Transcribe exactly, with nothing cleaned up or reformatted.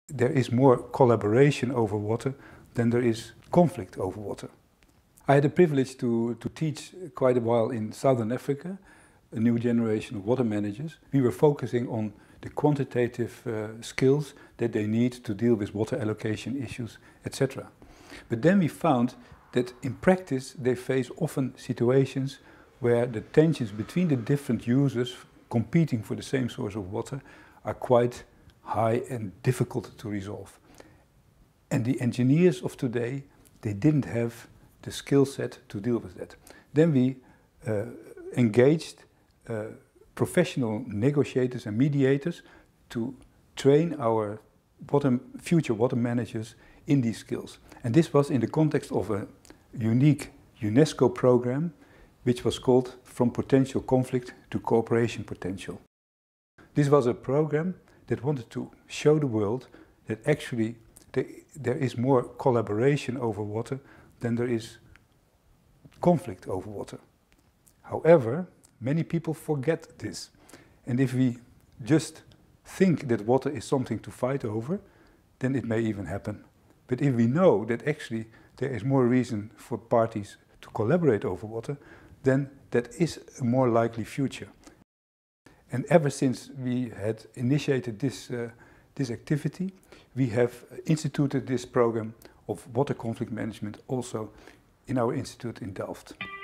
there is more collaboration over water than there is conflict over water. I had the privilege to, to teach quite a while in Southern Africa, a new generation of water managers. We were focusing on the quantitative uh, skills that they need to deal with water allocation issues, et cetera. But then we found that in practice they face often situations where the tensions between the different users competing for the same source of water are quite high and difficult to resolve. And the engineers of today, they didn't have the skill set to deal with that. Then we uh, engaged uh, professional negotiators and mediators to train our water, future water managers in these skills. And this was in the context of a unique UNESCO program which was called From Potential Conflict to Cooperation Potential. This was a program that wanted to show the world that actually there, there is more collaboration over water than there is conflict over water. However, many people forget this. And if we just think that water is something to fight over, then it may even happen. But if we know that actually there is more reason for parties to collaborate over water, then that is a more likely future. And ever since we had initiated this, uh, this activity, we have instituted this program of water conflict management also in our institute in Delft.